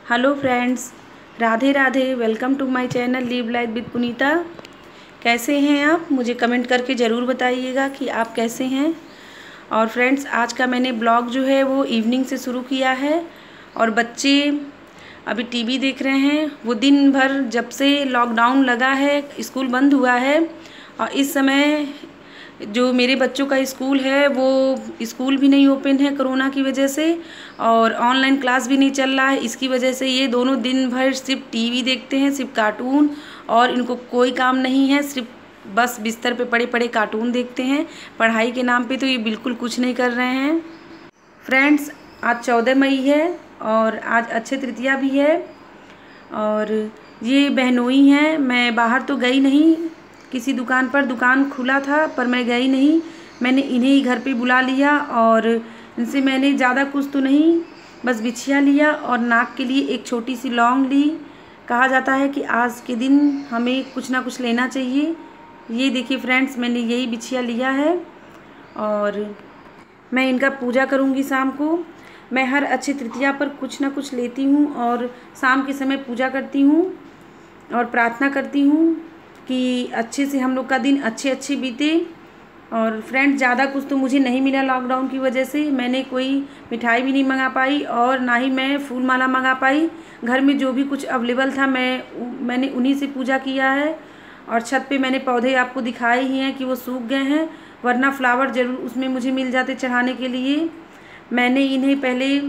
Hello friends, Radhe Radhe. Welcome to my channel live life with Puneeta. कैसे हैं आप? मुझे कमेंट करके ज़रूर बताइएगा कि आप कैसे हैं। और फ्रेंड्स, आज का मैंने ब्लॉग जो है वो इवनिंग से शुरू किया है और बच्चे अभी टीवी देख रहे हैं। वो दिन भर जब से लॉकडाउन लगा है, स्कूल बंद हुआ है और इस समय जो मेरे बच्चों का स्कूल है वो स्कूल भी नहीं ओपन है कोरोना की वजह से, और ऑनलाइन क्लास भी नहीं चल रहा है। इसकी वजह से ये दोनों दिन भर सिर्फ टीवी देखते हैं, सिर्फ कार्टून, और इनको कोई काम नहीं है, सिर्फ बस बिस्तर पे पड़े पड़े कार्टून देखते हैं। पढ़ाई के नाम पे तो ये बिल्कुल कुछ नहीं कर रहे हैं। फ्रेंड्स, आज 14 मई है और आज अक्षय तृतीया भी है और ये बहनोई हैं। मैं बाहर तो गई नहीं, किसी दुकान पर, दुकान खुला था पर मैं गई नहीं। मैंने इन्हें ही घर पे बुला लिया और इनसे मैंने ज़्यादा कुछ तो नहीं, बस बिछिया लिया और नाक के लिए एक छोटी सी लौंग ली। कहा जाता है कि आज के दिन हमें कुछ ना कुछ लेना चाहिए। ये देखिए फ्रेंड्स, मैंने यही बिछिया लिया है और मैं इनका पूजा करूँगी शाम को। मैं हर अक्षय तृतीया पर कुछ ना कुछ लेती हूँ और शाम के समय पूजा करती हूँ और प्रार्थना करती हूँ कि अच्छे से हम लोग का दिन अच्छे बीते। और फ्रेंड्स, ज़्यादा कुछ तो मुझे नहीं मिला लॉकडाउन की वजह से। मैंने कोई मिठाई भी नहीं मंगा पाई और ना ही मैं फूल माला मंगा पाई। घर में जो भी कुछ अवेलेबल था मैंने उन्हीं से पूजा किया है। और छत पे मैंने पौधे आपको दिखाए ही हैं कि वो सूख गए हैं, वरना फ्लावर ज़रूर उसमें मुझे मिल जाते चढ़ाने के लिए। मैंने इन्हें पहले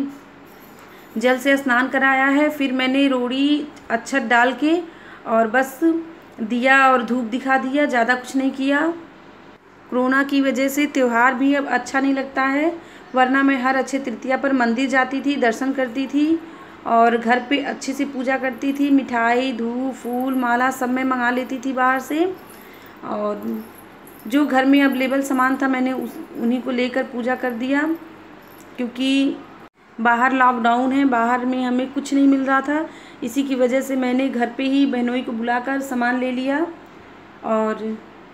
जल से स्नान कराया है, फिर मैंने रोड़ी अक्षत डाल के और बस दिया और धूप दिखा दिया, ज़्यादा कुछ नहीं किया। कोरोना की वजह से त्यौहार भी अब अच्छा नहीं लगता है, वरना मैं हर अक्षय तृतीया पर मंदिर जाती थी, दर्शन करती थी और घर पे अच्छे से पूजा करती थी। मिठाई, धूप, फूल माला सब मैं मंगा लेती थी बाहर से, और जो घर में अवेलेबल सामान था मैंने उन्हीं को लेकर पूजा कर दिया। क्योंकि बाहर लॉकडाउन है, बाहर में हमें कुछ नहीं मिल रहा था, इसी की वजह से मैंने घर पे ही बहनोई को बुलाकर सामान ले लिया। और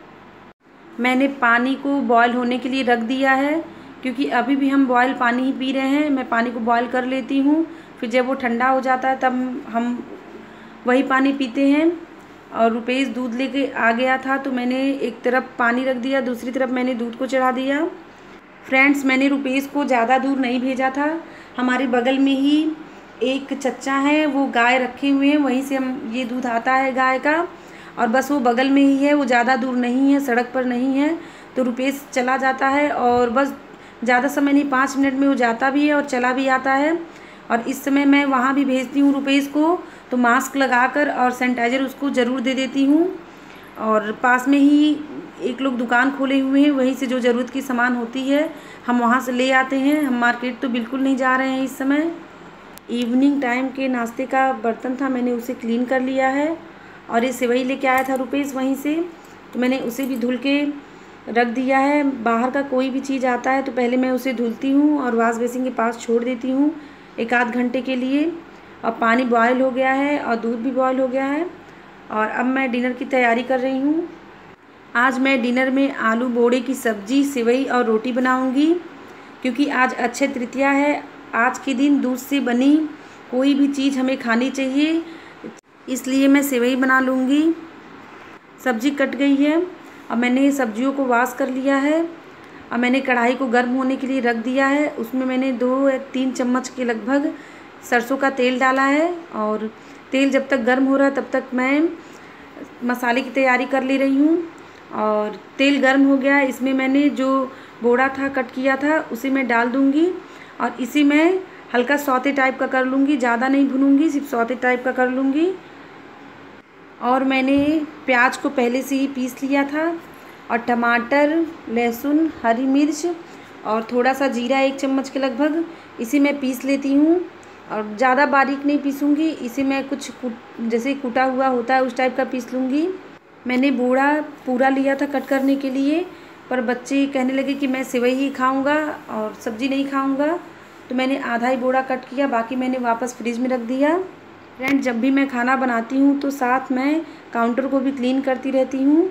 मैंने पानी को बॉयल होने के लिए रख दिया है, क्योंकि अभी भी हम बॉयल पानी ही पी रहे हैं। मैं पानी को बॉयल कर लेती हूँ, फिर जब वो ठंडा हो जाता है तब हम वही पानी पीते हैं। और रुपेश दूध लेके आ गया था तो मैंने एक तरफ पानी रख दिया, दूसरी तरफ मैंने दूध को चढ़ा दिया। फ्रेंड्स, मैंने रुपेश को ज़्यादा दूर नहीं भेजा था। हमारे बगल में ही एक चच्चा है, वो गाय रखे हुए हैं, वहीं से हम ये दूध आता है गाय का, और बस वो बगल में ही है, वो ज़्यादा दूर नहीं है, सड़क पर नहीं है। तो रुपेश चला जाता है और बस ज़्यादा समय नहीं, 5 मिनट में वो जाता भी है और चला भी आता है। और इस समय मैं वहाँ भी भेजती हूँ रुपेश को, तो मास्क लगाकर और सैनिटाइज़र उसको ज़रूर दे देती हूँ। और पास में ही एक लोग दुकान खोले हुए हैं, वहीं से जो ज़रूरत की सामान होती है हम वहाँ से ले आते हैं। हम मार्केट तो बिल्कुल नहीं जा रहे हैं इस समय। इवनिंग टाइम के नाश्ते का बर्तन था, मैंने उसे क्लीन कर लिया है। और ये सेवई लेके आया था रुपेश वहीं से, तो मैंने उसे भी धुल के रख दिया है। बाहर का कोई भी चीज़ आता है तो पहले मैं उसे धुलती हूँ और वॉश बेसिन के पास छोड़ देती हूँ 1 आध घंटे के लिए। और पानी बॉयल हो गया है और दूध भी बॉयल हो गया है और अब मैं डिनर की तैयारी कर रही हूँ। आज मैं डिनर में आलू बोड़े की सब्ज़ी, सेवई और रोटी बनाऊँगी, क्योंकि आज अक्षय तृतीया है। आज के दिन दूध से बनी कोई भी चीज़ हमें खानी चाहिए, इसलिए मैं सेवई बना लूँगी। सब्ज़ी कट गई है, अब मैंने सब्जियों को वॉश कर लिया है। अब मैंने कढ़ाई को गर्म होने के लिए रख दिया है, उसमें मैंने 2 या 3 चम्मच के लगभग सरसों का तेल डाला है। और तेल जब तक गर्म हो रहा है तब तक मैं मसाले की तैयारी कर ले रही हूँ। और तेल गर्म हो गया है, इसमें मैंने जो बोड़ा था कट किया था उसे मैं डाल दूँगी और इसी में हल्का सौते टाइप का कर लूँगी, ज़्यादा नहीं भूनूँगी, सिर्फ सौते टाइप का कर लूँगी। और मैंने प्याज को पहले से ही पीस लिया था और टमाटर, लहसुन, हरी मिर्च और थोड़ा सा जीरा 1 चम्मच के लगभग इसे मैं पीस लेती हूँ। और ज़्यादा बारीक नहीं पीसूँगी, इसे मैं कुछ जैसे कुटा हुआ होता है उस टाइप का पीस लूँगी। मैंने बोड़ा पूरा लिया था कट करने के लिए, पर बच्चे कहने लगे कि मैं सेवई ही खाऊँगा और सब्ज़ी नहीं खाऊँगा, तो मैंने आधा ही बोड़ा कट किया, बाकी मैंने वापस फ्रिज में रख दिया। फ्रेंड, जब भी मैं खाना बनाती हूँ तो साथ में काउंटर को भी क्लीन करती रहती हूँ।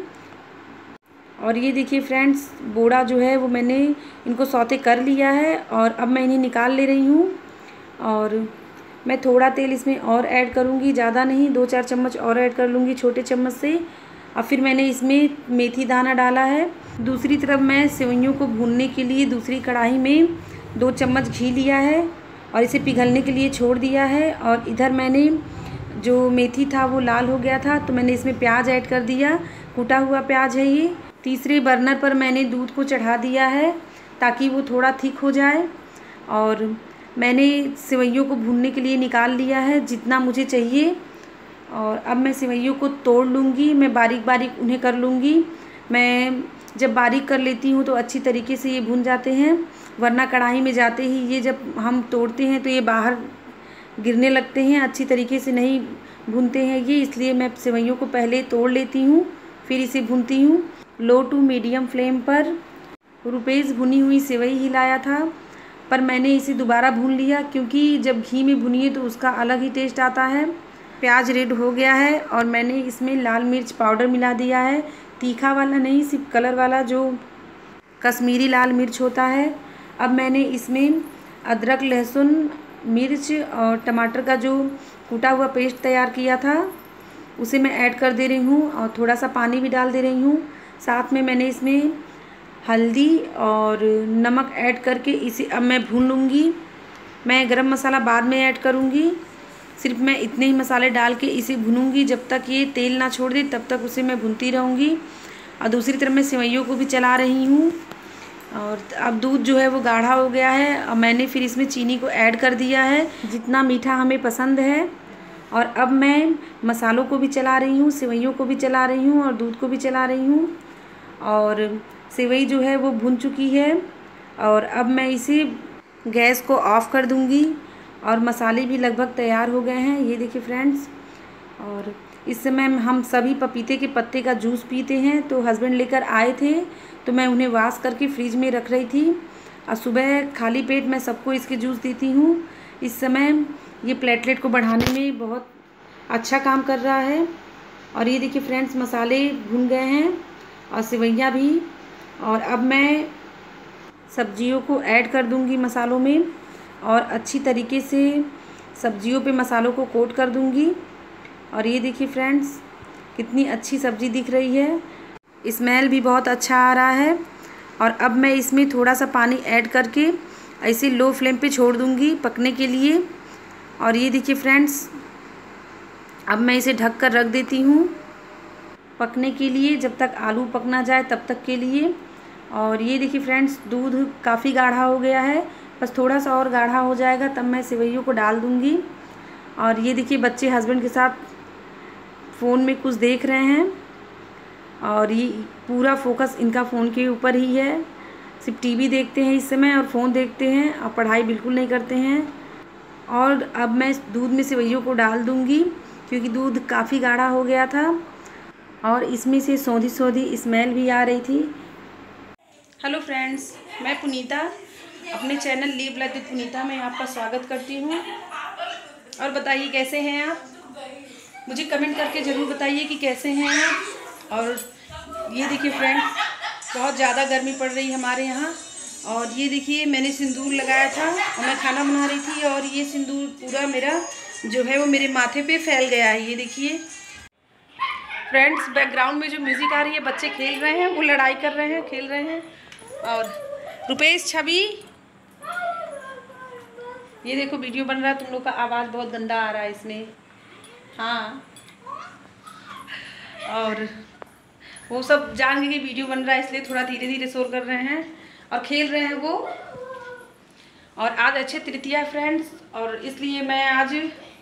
और ये देखिए फ्रेंड्स, बोड़ा जो है वो मैंने इनको सौते कर लिया है और अब मैं इन्हें निकाल ले रही हूँ। और मैं थोड़ा तेल इसमें और ऐड करूँगी, ज़्यादा नहीं, 2-4 चम्मच और ऐड कर लूँगी छोटे चम्मच से। और फिर मैंने इसमें मेथी दाना डाला है। दूसरी तरफ मैं सेवइयों को भूनने के लिए दूसरी कढ़ाई में 2 चम्मच घी लिया है और इसे पिघलने के लिए छोड़ दिया है। और इधर मैंने जो मेथी था वो लाल हो गया था, तो मैंने इसमें प्याज ऐड कर दिया, कूटा हुआ प्याज है ये। तीसरे बर्नर पर मैंने दूध को चढ़ा दिया है ताकि वो थोड़ा थिक हो जाए। और मैंने सेवइयों को भूनने के लिए निकाल लिया है जितना मुझे चाहिए। और अब मैं सेवइयों को तोड़ लूँगी, मैं बारीक बारीक उन्हें कर लूँगी। मैं जब बारीक कर लेती हूँ तो अच्छी तरीके से ये भून जाते हैं, वरना कढ़ाई में जाते ही ये जब हम तोड़ते हैं तो ये बाहर गिरने लगते हैं, अच्छी तरीके से नहीं भूनते हैं ये। इसलिए मैं सेवइयों को पहले तोड़ लेती हूँ, फिर इसे भूनती हूँ। लो टू मीडियम फ्लेम पर रुपेश भुनी हुई सेवई हिलाया था, पर मैंने इसे दोबारा भून लिया क्योंकि जब घी में भुनिए तो उसका अलग ही टेस्ट आता है। प्याज रेड हो गया है और मैंने इसमें लाल मिर्च पाउडर मिला दिया है, तीखा वाला नहीं, सिर्फ कलर वाला जो कश्मीरी लाल मिर्च होता है। अब मैंने इसमें अदरक, लहसुन, मिर्च और टमाटर का जो कूटा हुआ पेस्ट तैयार किया था उसे मैं ऐड कर दे रही हूँ और थोड़ा सा पानी भी डाल दे रही हूँ। साथ में मैंने इसमें हल्दी और नमक ऐड करके इसे अब मैं भून लूँगी। मैं गरम मसाला बाद में ऐड करूँगी, सिर्फ मैं इतने ही मसाले डाल के इसे भूनूँगी। जब तक ये तेल ना छोड़ दे तब तक उसे मैं भूनती रहूँगी। और दूसरी तरफ मैं सेवइयों को भी चला रही हूँ। और अब दूध जो है वो गाढ़ा हो गया है। अब मैंने फिर इसमें चीनी को ऐड कर दिया है जितना मीठा हमें पसंद है। और अब मैं मसालों को भी चला रही हूँ, सेवइयों को भी चला रही हूँ और दूध को भी चला रही हूँ। और सेवई जो है वो भुन चुकी है और अब मैं इसे गैस को ऑफ़ कर दूँगी। और मसाले भी लगभग तैयार हो गए हैं, ये देखिए फ्रेंड्स। और इस समय हम सभी पपीते के पत्ते का जूस पीते हैं, तो हस्बैंड लेकर आए थे तो मैं उन्हें वॉश करके फ्रिज में रख रही थी और सुबह खाली पेट मैं सबको इसके जूस देती हूँ। इस समय ये प्लेटलेट को बढ़ाने में बहुत अच्छा काम कर रहा है। और ये देखिए फ्रेंड्स, मसाले भुन गए हैं और सेवइयाँ भी। और अब मैं सब्जियों को ऐड कर दूँगी मसालों में और अच्छी तरीके से सब्जियों पे मसालों को कोट कर दूँगी। और ये देखिए फ्रेंड्स, कितनी अच्छी सब्ज़ी दिख रही है, स्मेल भी बहुत अच्छा आ रहा है। और अब मैं इसमें थोड़ा सा पानी ऐड करके ऐसे लो फ्लेम पे छोड़ दूँगी पकने के लिए। और ये देखिए फ्रेंड्स, अब मैं इसे ढक कर रख देती हूँ पकने के लिए, जब तक आलू पक ना जाए तब तक के लिए। और ये देखिए फ्रेंड्स, दूध काफ़ी गाढ़ा हो गया है, बस थोड़ा सा और गाढ़ा हो जाएगा तब मैं सेवइयों को डाल दूँगी। और ये देखिए बच्चे हस्बैंड के साथ फ़ोन में कुछ देख रहे हैं और ये पूरा फोकस इनका फ़ोन के ऊपर ही है, सिर्फ टीवी देखते हैं इस समय और फ़ोन देखते हैं और पढ़ाई बिल्कुल नहीं करते हैं। और अब मैं दूध में सेवइयों को डाल दूँगी क्योंकि दूध काफ़ी गाढ़ा हो गया था और इसमें से सौंधी सौंधी स्मेल भी आ रही थी। हेलो फ्रेंड्स, मैं पुनीता अपने channel live life with Puneeta में आपका स्वागत करती हूँ। और बताइए कैसे हैं आप, मुझे कमेंट करके ज़रूर बताइए कि कैसे हैं आप। और ये देखिए फ्रेंड्स, बहुत ज़्यादा गर्मी पड़ रही है हमारे यहाँ। और ये देखिए मैंने सिंदूर लगाया था और मैं खाना बना रही थी और ये सिंदूर पूरा मेरा जो है वो मेरे माथे पे फैल गया है। ये देखिए फ्रेंड्स, बैकग्राउंड में जो म्यूज़िक आ रही है, बच्चे खेल रहे हैं, वो लड़ाई कर रहे हैं, खेल रहे हैं। और रुपेश, छवि, ये देखो वीडियो बन रहा है, तुम लोग का आवाज़ बहुत गंदा आ रहा है इसमें। हाँ, और वो सब जान के वीडियो बन रहा है इसलिए थोड़ा धीरे धीरे शोर कर रहे हैं और खेल रहे हैं वो। और आज अक्षय तृतीया है फ्रेंड्स, और इसलिए मैं आज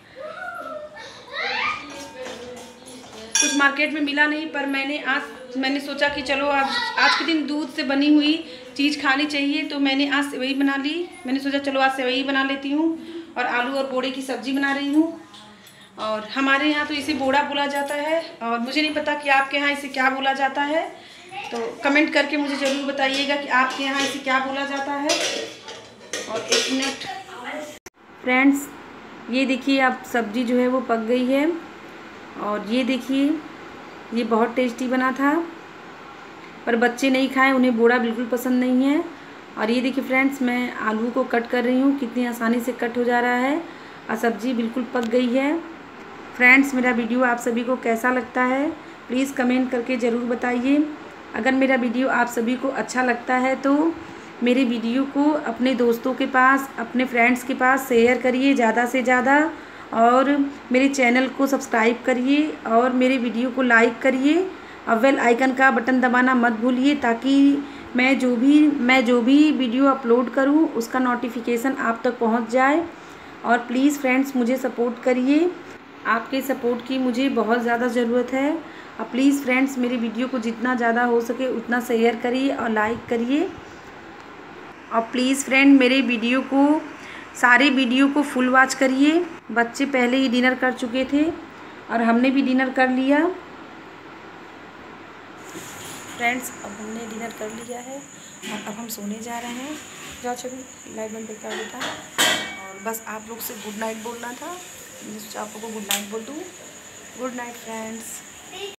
कुछ मार्केट में मिला नहीं, पर मैंने सोचा कि चलो आज के दिन दूध से बनी हुई चीज़ खानी चाहिए, तो मैंने आज सेवई बना ली। मैंने सोचा चलो आज सेवई बना लेती हूँ और आलू और बोड़े की सब्ज़ी बना रही हूँ। और हमारे यहाँ तो इसे बोड़ा बोला जाता है और मुझे नहीं पता कि आपके यहाँ इसे क्या बोला जाता है, तो कमेंट करके मुझे ज़रूर बताइएगा कि आपके यहाँ इसे क्या बोला जाता है। और एक मिनट फ्रेंड्स, ये देखिए अब सब्ज़ी जो है वो पक गई है और ये देखिए ये बहुत टेस्टी बना था, पर बच्चे नहीं खाए, उन्हें बोड़ा बिल्कुल पसंद नहीं है। और ये देखिए फ्रेंड्स, मैं आलू को कट कर रही हूँ, कितनी आसानी से कट हो जा रहा है। और सब्ज़ी बिल्कुल पक गई है। फ्रेंड्स, मेरा वीडियो आप सभी को कैसा लगता है प्लीज़ कमेंट करके ज़रूर बताइए। अगर मेरा वीडियो आप सभी को अच्छा लगता है तो मेरे वीडियो को अपने दोस्तों के पास, अपने फ्रेंड्स के पास शेयर करिए ज़्यादा से ज़्यादा, और मेरे चैनल को सब्सक्राइब करिए और मेरे वीडियो को लाइक करिए और बेल आइकन का बटन दबाना मत भूलिए, ताकि मैं जो भी वीडियो अपलोड करूं उसका नोटिफिकेशन आप तक पहुंच जाए। और प्लीज़ फ्रेंड्स, मुझे सपोर्ट करिए, आपके सपोर्ट की मुझे बहुत ज़्यादा ज़रूरत है। और प्लीज़ फ्रेंड्स, मेरे वीडियो को जितना ज़्यादा हो सके उतना शेयर करिए और लाइक करिए। और प्लीज़ फ्रेंड, मेरे सारे वीडियो को फुल वॉच करिए। बच्चे पहले ही डिनर कर चुके थे और हमने भी डिनर कर लिया। फ्रेंड्स, अब हमने डिनर कर लिया है और अब हम सोने जा रहे हैं। जाओ छवि, लाइट बंद कर देता। और बस आप लोग से गुड नाइट बोलना था, आप लोगों को गुड नाइट बोल दूँ। Good night friends.